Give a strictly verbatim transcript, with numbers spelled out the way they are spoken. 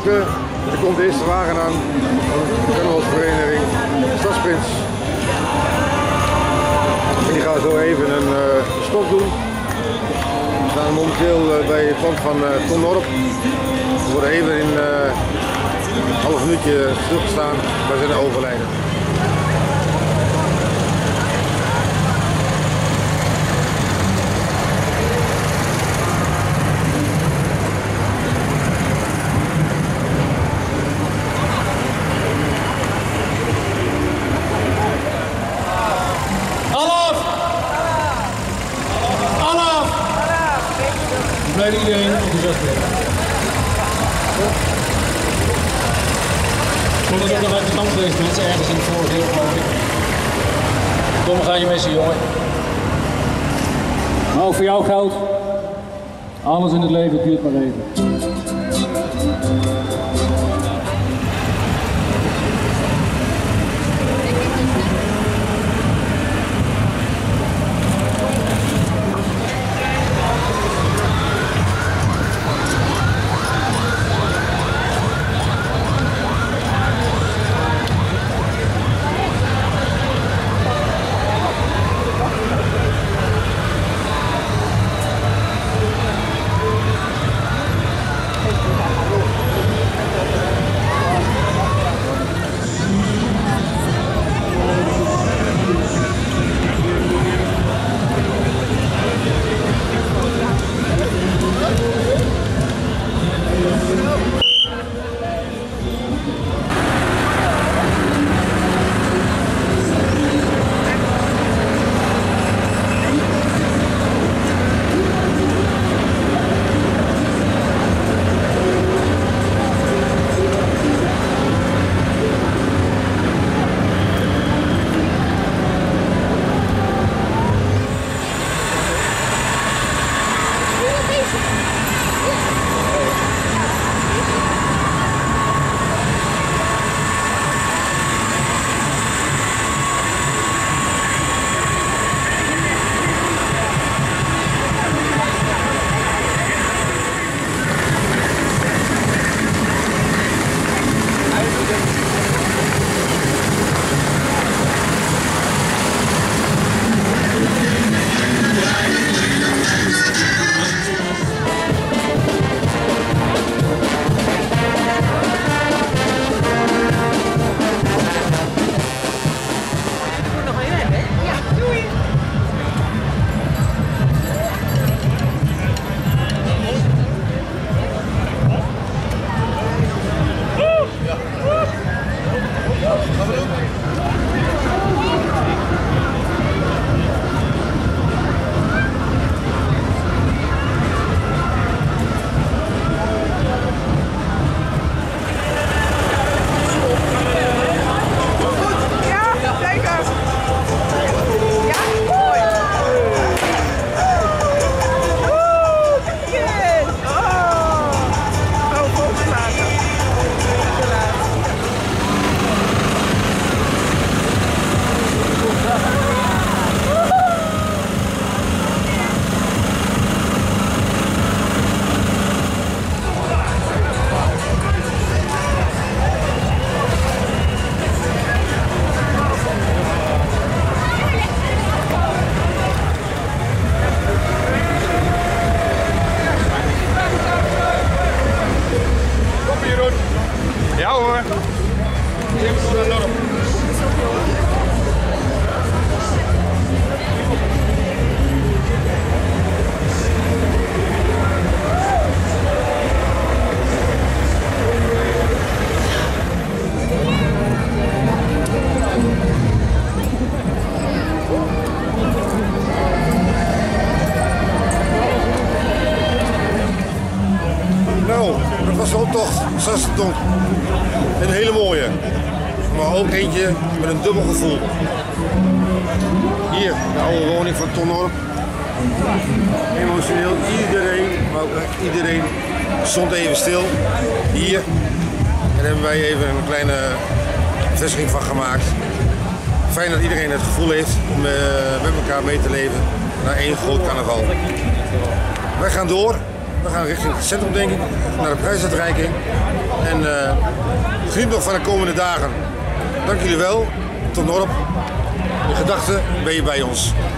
gesproken. Er komt de eerste wagen aan van de carnavalsvereniging Stadsprins. En die gaat zo even een uh, stop doen. We staan momenteel uh, bij het pand van uh, Ton Norp. We worden even in uh, een half minuutje stilgestaan bij zijn overlijden. Blij dat iedereen enthousiast bent. Kom dat ook nog uit de gang geweest, mensen, ergens in het vorige deel geloof ik. Kom, we gaan je missen, jongen. Maar ook voor jou geldt, alles in het leven duurt maar even. Zestonk. Een hele mooie, maar ook eentje met een dubbel gevoel. Hier, de oude woning van Ton Norp. Emotioneel, iedereen, maar ook echt iedereen stond even stil. Hier. En daar hebben wij even een kleine vestiging van gemaakt. Fijn dat iedereen het gevoel heeft om uh, met elkaar mee te leven naar één groot carnaval. Wij gaan door. We gaan richting het centrum, denk ik, naar de prijsuitreiking. En uh, geniet nog van de komende dagen. Dank jullie wel. Tot Norp. In gedachten ben je bij ons.